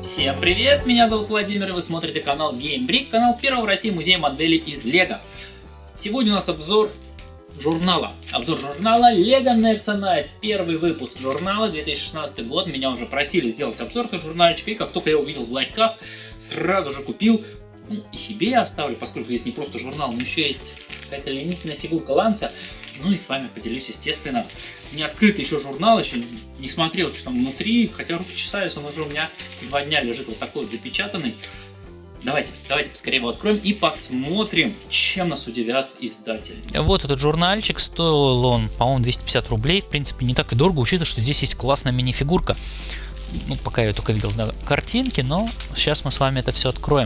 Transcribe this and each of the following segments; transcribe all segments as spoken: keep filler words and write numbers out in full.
Всем привет, меня зовут Владимир, и вы смотрите канал GameBrick, канал первого в России музея моделей из Лего. Сегодня у нас обзор журнала. Обзор журнала Lego Nexa Knight. Первый выпуск журнала, две тысячи шестнадцатый год. Меня уже просили сделать обзор этого журнальчика, и как только я увидел в лайках, сразу же купил. Ну, и себе я оставлю, поскольку здесь не просто журнал, но еще есть какая-то лимитная фигурка Ланса. Ну и с вами поделюсь, естественно. Не открытый еще журнал, еще не смотрел, что там внутри, хотя руки чесались, он уже у меня два дня лежит вот такой вот запечатанный. Давайте, давайте поскорее его откроем и посмотрим, чем нас удивят издатели. Вот этот журнальчик, стоил он, по-моему, двести пятьдесят рублей. В принципе, не так и дорого, учитывая, что здесь есть классная мини-фигурка. Ну, пока я ее только видел на картинке, но сейчас мы с вами это все откроем.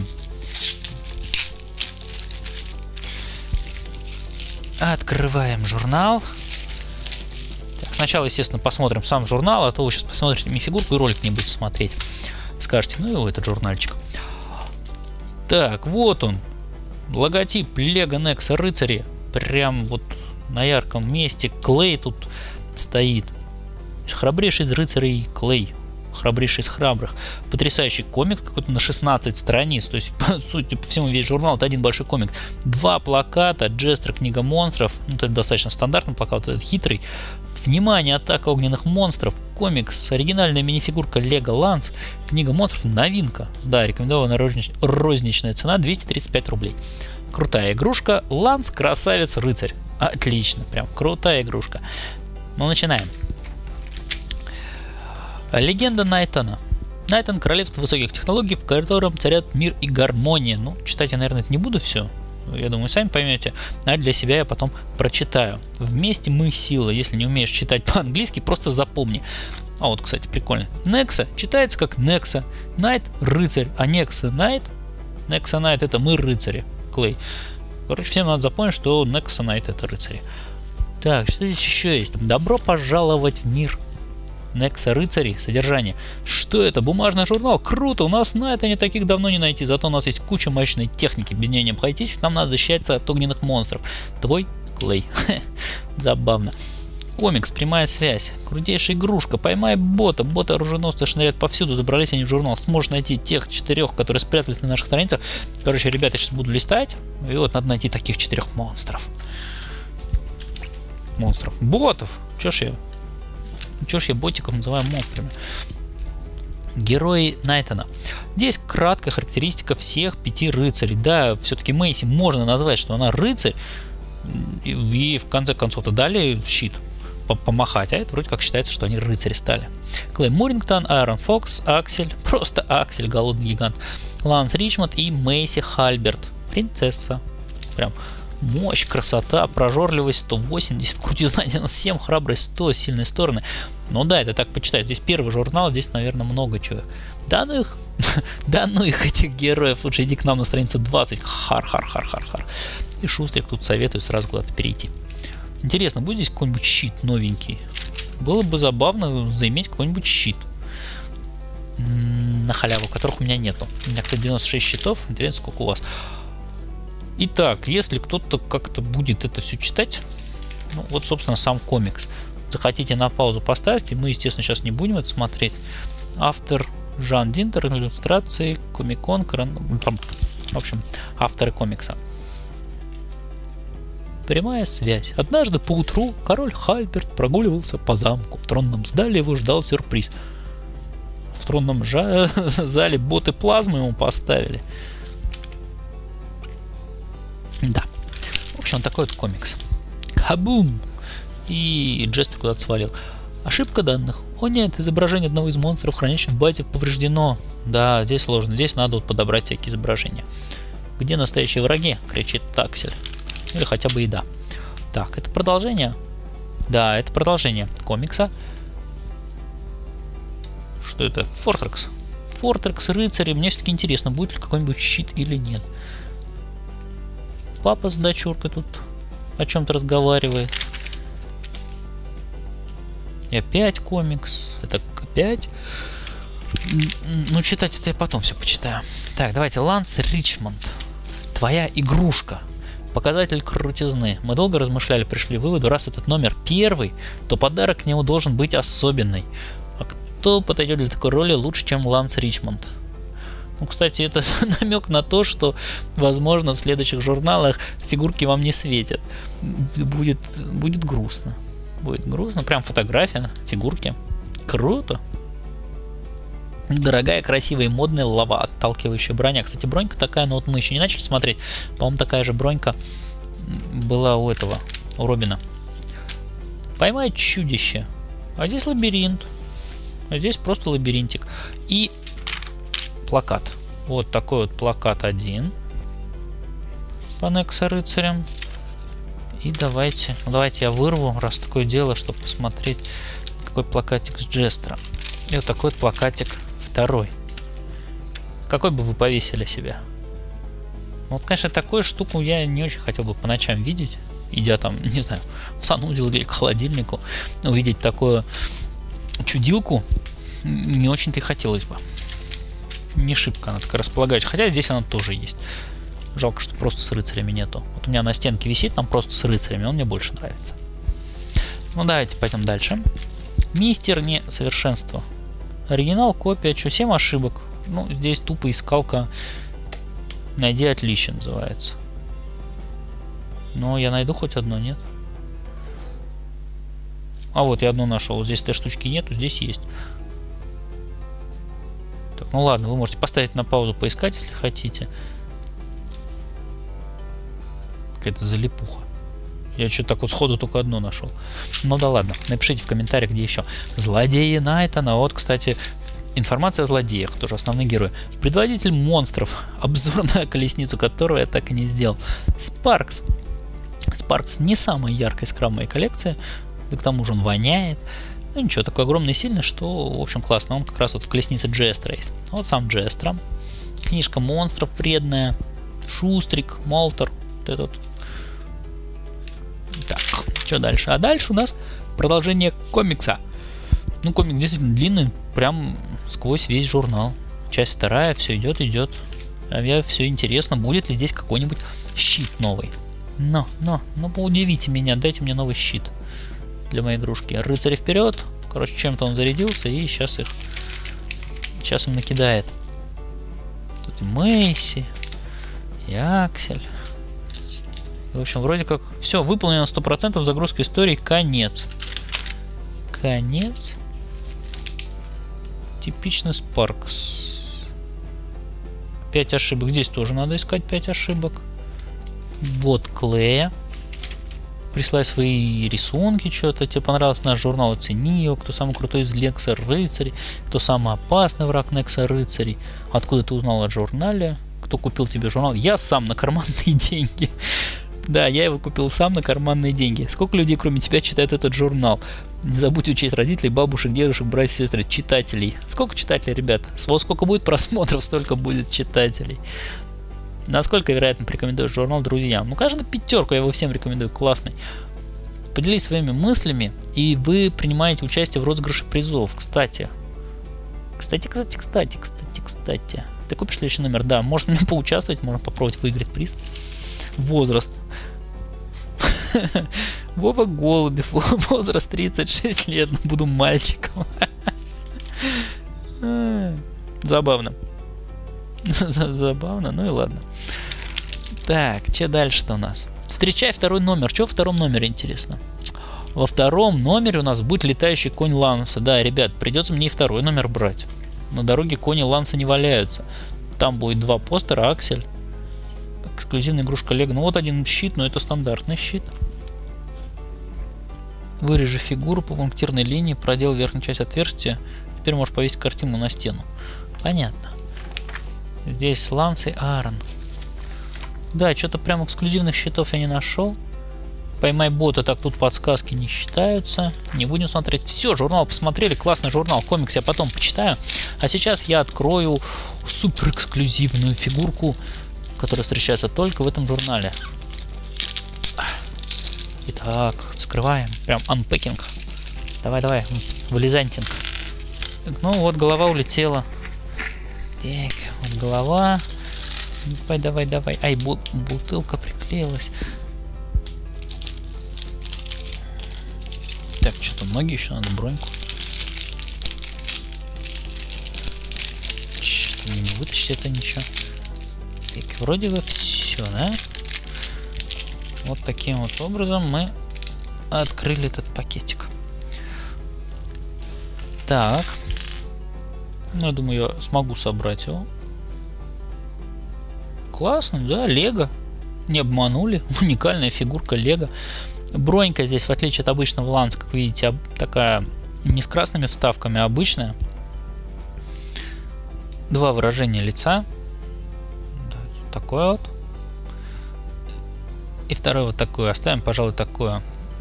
Открываем журнал. Так, сначала, естественно, посмотрим сам журнал, а то вы сейчас посмотрите мини-фигурку и ролик не будете смотреть. Скажете, ну и вот этот журнальчик. Так, вот он. Логотип Lego Nexa рыцари. Прям вот на ярком месте. Клей тут стоит. Храбрейший из рыцарей Клей. Храбрейший из храбрых. Потрясающий комикс, какой-то на шестнадцать страниц. То есть, по сути, по всему весь журнал это один большой комикс. Два плаката, Джестер, книга монстров. Ну, это достаточно стандартный плакат, этот хитрый. Внимание, атака огненных монстров. Комикс, оригинальная мини-фигурка Lego Lance. Книга монстров, новинка. Да, рекомендованная рознич... розничная цена двести тридцать пять рублей. Крутая игрушка. Lance, красавец, рыцарь. Отлично, прям крутая игрушка. Ну, начинаем. Легенда Найтона. Найтон — королевство высоких технологий, в котором царят мир и гармония. Ну, читать я, наверное, это не буду все. Я думаю, сами поймете. А для себя я потом прочитаю. Вместе мы сила. Если не умеешь читать по-английски, просто запомни. А вот, кстати, прикольно. Nexa читается как Nexa. Knight — рыцарь. А Nexa Knight, Nexa Knight — это мы рыцари. Клей. Короче, всем надо запомнить, что Nexa Knight — это рыцари. Так, что здесь еще есть? Добро пожаловать в мир Nexa рыцари. Содержание. Что это? Бумажный журнал? Круто! У нас на это не таких давно не найти. Зато у нас есть куча мощной техники. Без нее не обойтись. Нам надо защищаться от огненных монстров. Твой Клей. Забавно. Комикс. Прямая связь. Крутейшая игрушка. Поймай бота. Боты оруженосцы шнырят повсюду. Забрались они в журнал. Сможешь найти тех четырех, которые спрятались на наших страницах. Короче, ребята, я сейчас буду листать. И вот надо найти таких четырех монстров. Монстров. Ботов. Чё ж я... Чё ж я ботиков называю монстрами? Герои Найтона. Здесь краткая характеристика всех пяти рыцарей. Да, все-таки Мэйси можно назвать, что она рыцарь. И, и в конце концов-то дали щит помахать. А это вроде как считается, что они рыцари стали. Клей Моррингтон, Айрон Фокс, Аксель. Просто Аксель, голодный гигант. Ланс Ричмонд и Мэйси Хальберт. Принцесса. Прям... Мощь, красота, прожорливость сто восемьдесят, крутизна девяносто семь, храбрость сто, сильные стороны. Ну да, это так почитать. Здесь первый журнал, здесь, наверное, много чего. Да ну их, да ну их, этих героев. Лучше иди к нам на страницу двадцать. Хар-хар-хар-хар-хар. И Шустрик тут советует сразу куда-то перейти. Интересно, будет здесь какой-нибудь щит новенький? Было бы забавно заиметь какой-нибудь щит. На халяву, которых у меня нету. У меня, кстати, девяносто шесть щитов. Интересно, сколько у вас. Итак, если кто-то как-то будет это все читать, ну, вот, собственно, сам комикс. Захотите на паузу поставить, мы, естественно, сейчас не будем это смотреть. Автор Жан Динтер, иллюстрации, комикон, там, в общем, авторы комикса. Прямая связь. Однажды поутру король Хальберт прогуливался по замку. В тронном зале его ждал сюрприз. В тронном жа зале боты плазмы ему поставили. Да. В общем, такой вот комикс. Кабум! И Джестер куда-то свалил. Ошибка данных. О нет, изображение одного из монстров, хранящих в базе, повреждено. Да, здесь сложно. Здесь надо вот подобрать всякие изображения. Где настоящие враги? Кричит Таксель. Или хотя бы еда. Так, это продолжение? Да, это продолжение комикса. Что это? Фортрекс. Фортрекс, рыцари. Мне все-таки интересно, будет ли какой-нибудь щит или нет. Папа с дочуркой тут о чем-то разговаривает. И опять комикс. Это опять. Ну, читать это я потом все почитаю. Так, давайте. Ланс Ричмонд. Твоя игрушка. Показатель крутизны. Мы долго размышляли, пришли к выводу, раз этот номер первый, то подарок к нему должен быть особенный. А кто подойдет для такой роли лучше, чем Ланс Ричмонд? Ну, кстати, это намек на то, что, возможно, в следующих журналах фигурки вам не светят. Будет, будет грустно. Будет грустно. Прям фотография, фигурки. Круто. Дорогая, красивая и модная лава, отталкивающая броня. Кстати, бронька такая, но вот мы еще не начали смотреть. По-моему, такая же бронька была у этого, у Робина. Поймать чудище. А здесь лабиринт. А здесь просто лабиринтик. И плакат. Вот такой вот плакат один. По Некса-рыцарям. И давайте, давайте я вырву, раз такое дело, чтобы посмотреть, какой плакатик с Джестера. И вот такой вот плакатик второй. Какой бы вы повесили себя? Вот, конечно, такую штуку я не очень хотел бы по ночам видеть. Идя там, не знаю, в санузел или к холодильнику. Увидеть такую чудилку не очень-то и хотелось бы. Не шибко она такая располагающая. Хотя здесь она тоже есть. Жалко, что просто с рыцарями нету. Вот у меня на стенке висит там просто с рыцарями. Он мне больше нравится. Ну давайте пойдем дальше. Мистер несовершенство. Оригинал, копия, что, семь ошибок. Ну, здесь тупо искалка. Найди отличие называется. Но я найду хоть одно, нет? А вот я одно нашел. Здесь этой штучки нету, здесь есть. Так, ну ладно, вы можете поставить на паузу, поискать, если хотите. Какая-то залипуха. Я что-то так вот сходу только одно нашел. Ну да ладно, напишите в комментариях, где еще. Злодеи Найтона. Вот, кстати, информация о злодеях, тоже основные герои. Предводитель монстров, обзор на колесницу которого я так и не сделал. Спаркс. Спаркс не самая яркая искра в моей коллекции, да к тому же он воняет. Ну ничего, такой огромный и сильный, что, в общем, классно. Он как раз вот в колеснице Джестера есть. Вот сам Джестера. Книжка монстров вредная. Шустрик, Молтер. Вот этот. Так, что дальше? А дальше у нас продолжение комикса. Ну, комикс действительно длинный, прям сквозь весь журнал. Часть вторая, все идет, идет. А мне все интересно, будет ли здесь какой-нибудь щит новый. Но, но, ну поудивите меня, дайте мне новый щит для моей игрушки. Рыцари вперед. Короче, чем-то он зарядился и сейчас их, сейчас им накидает. Тут и Мэйси, и Аксель. В общем, вроде как все выполнено сто процентов, загрузка истории, конец. Конец. Типичный Спаркс. пять ошибок. Здесь тоже надо искать пять ошибок. Бот Клея. Присылай свои рисунки, что-то. Тебе понравился наш журнал, оцени его. Кто самый крутой из Некса рыцарей. Кто самый опасный враг Некса рыцарей. Откуда ты узнал о журнале? Кто купил тебе журнал? Я сам на карманные деньги. Да, я его купил сам на карманные деньги. Сколько людей, кроме тебя, читают этот журнал? Не забудь учесть родителей, бабушек, дедушек, братьев, сестер, читателей. Сколько читателей, ребята? Вот сколько будет просмотров, столько будет читателей. Насколько вероятно порекомендуешь журнал друзьям? Ну, конечно, пятерку я его всем рекомендую, классный. Поделитесь своими мыслями, и вы принимаете участие в розыгрыше призов. Кстати, кстати, кстати, кстати, кстати, кстати. Ты купишь следующий номер? Да, можно мне поучаствовать, можно попробовать выиграть приз. Возраст. Вова Голубев, возраст тридцать шесть лет, буду мальчиком. Забавно. Забавно, ну и ладно. Так, что дальше-то у нас? Встречай второй номер. Что во втором номере, интересно? Во втором номере у нас будет летающий конь Ланса. Да, ребят, придется мне и второй номер брать. На дороге кони Ланса не валяются. Там будет два постера, Аксель. Эксклюзивная игрушка Лего. Ну вот один щит, но это стандартный щит. Вырежи фигуру по пунктирной линии, проделай верхнюю часть отверстия. Теперь можешь повесить картину на стену. Понятно. Здесь Ланс и Аарон. Да, что-то прям эксклюзивных щитов я не нашел. Поймай бота, так тут подсказки не считаются. Не будем смотреть. Все, журнал посмотрели, классный журнал. Комикс я потом почитаю. А сейчас я открою супер эксклюзивную фигурку, которая встречается только в этом журнале. Итак, вскрываем. Прям анпекинг. Давай, давай, вылезантинг. Ну вот, голова улетела. Так, вот голова. Давай, давай, давай. Ай, бу бутылка приклеилась. Так, что-то ноги еще надо, броньку. Что-то не вытащить это ничего. Так, вроде бы все, да? Вот таким вот образом мы открыли этот пакетик. Так. Ну, я думаю, я смогу собрать его. Классно, да, Лего. Не обманули. Уникальная фигурка Лего. Бронька здесь, в отличие от обычного ланса, как видите, такая не с красными вставками, а обычная. Два выражения лица. Вот такое вот. И второе вот такое. Оставим, пожалуй, такое.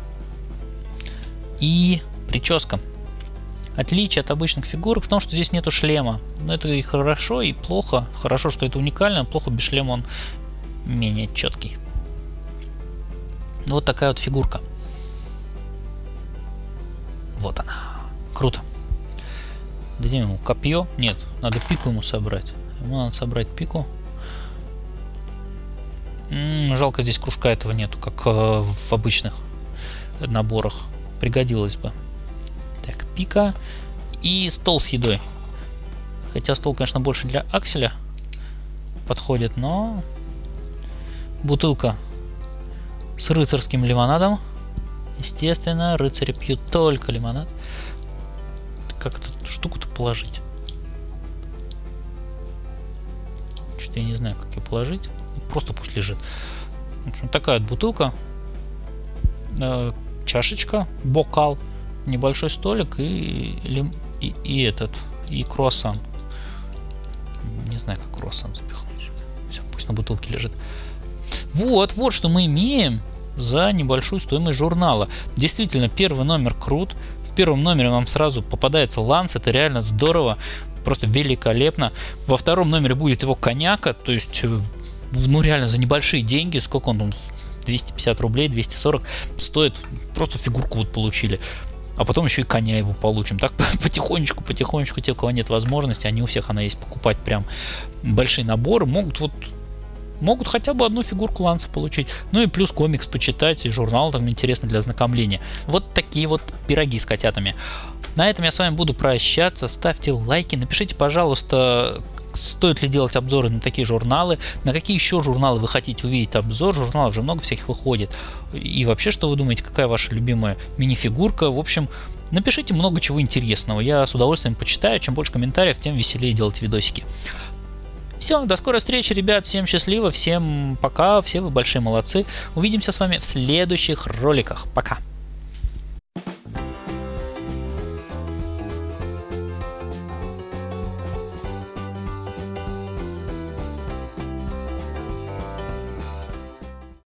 И прическа. Отличие от обычных фигурок в том, что здесь нету шлема. Но это и хорошо, и плохо. Хорошо, что это уникально, плохо без шлема он менее четкий. Вот такая вот фигурка. Вот она. Круто. Дадим ему копье. Нет, надо пику ему собрать. Ему надо собрать пику. М-м, жалко, здесь кружка этого нету, как э, в обычных наборах. Пригодилось бы. Так, пика. И стол с едой. Хотя стол, конечно, больше для акселя подходит, но... Бутылка с рыцарским лимонадом. Естественно, рыцари пьют только лимонад. Как эту штуку-то положить? Что-то я не знаю, как ее положить. Просто пусть лежит. В общем, такая вот бутылка. Э, чашечка, бокал, небольшой столик и, и, и, и этот, и круассан. Не знаю, как круассан запихнуть. Все, пусть на бутылке лежит. Вот, вот что мы имеем за небольшую стоимость журнала. Действительно, первый номер крут. В первом номере вам сразу попадается ланс. Это реально здорово. Просто великолепно. Во втором номере будет его коняка. То есть, ну реально за небольшие деньги. Сколько он там? двести пятьдесят рублей, двести сорок. Стоит. Просто фигурку вот получили. А потом еще и коня его получим. Так потихонечку, потихонечку. Те, у кого нет возможности, они у всех она есть, покупать прям большие наборы. Могут вот... Могут хотя бы одну фигурку ланса получить. Ну и плюс комикс почитать, и журнал там интересно для ознакомления. Вот такие вот пироги с котятами. На этом я с вами буду прощаться. Ставьте лайки, напишите, пожалуйста, стоит ли делать обзоры на такие журналы, на какие еще журналы вы хотите увидеть обзор. Журналов же много всяких выходит. И вообще, что вы думаете, какая ваша любимая мини-фигурка. В общем, напишите много чего интересного. Я с удовольствием почитаю. Чем больше комментариев, тем веселее делать видосики. Все, до скорой встречи, ребят, всем счастливо, всем пока, все вы большие молодцы. Увидимся с вами в следующих роликах. Пока.